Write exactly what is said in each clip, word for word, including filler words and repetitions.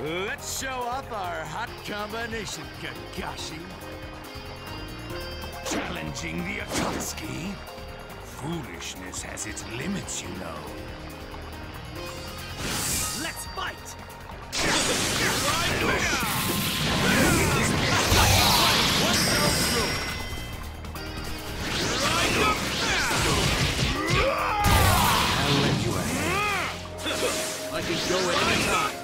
Let's show off our hot combination, Kakashi. Challenging the Akatsuki? Foolishness has its limits, you know. Let's fight! I'll lend you a hand. I can go at any time.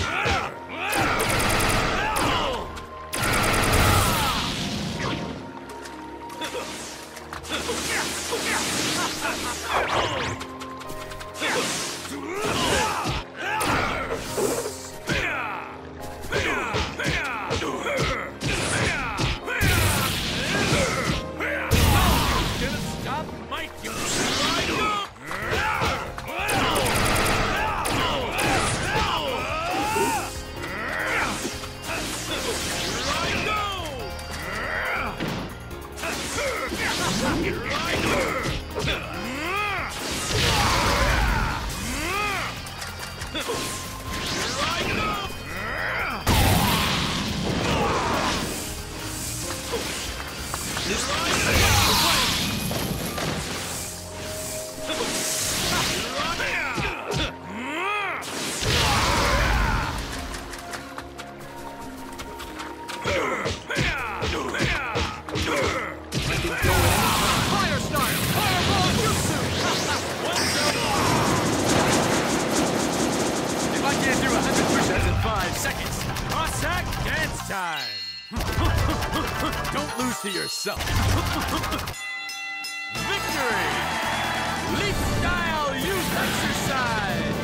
Don't lose to yourself. Victory! Leap style youth exercise!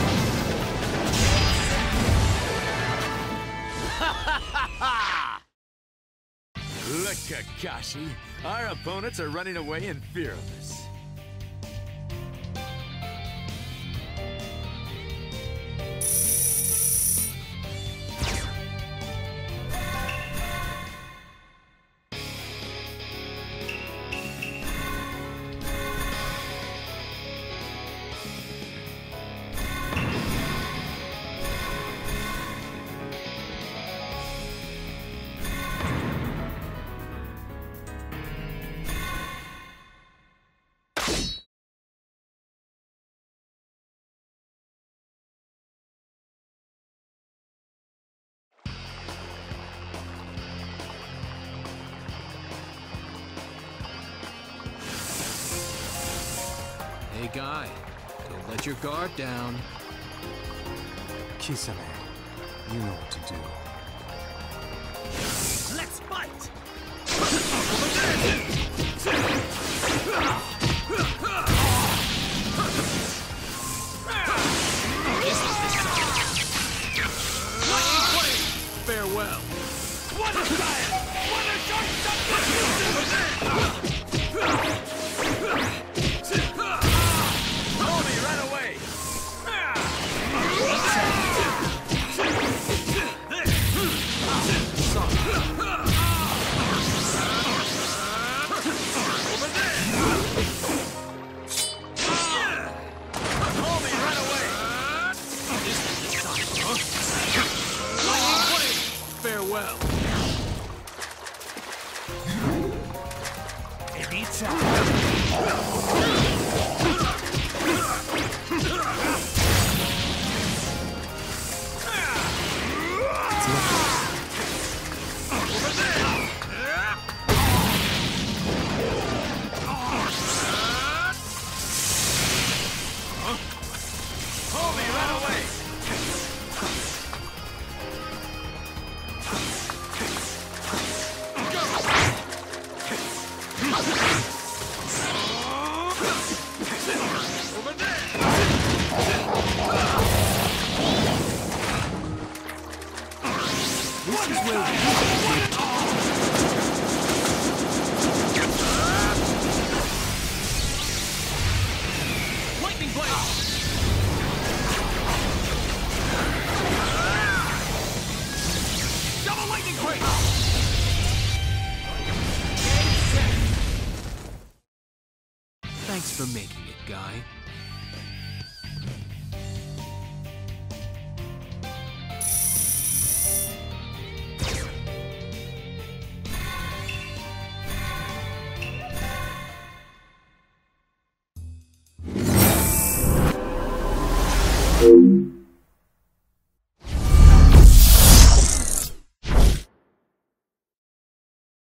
Look, Kakashi. Our opponents are running away in fear of us. Hey, guy, don't let your guard down. Kisame, you know what to do. Let's fight! Farewell. What a style! What a sharp substitution! Homie, run away! Farewell. Lightning blade! Double lightning blade! Thanks for making it, guy. you.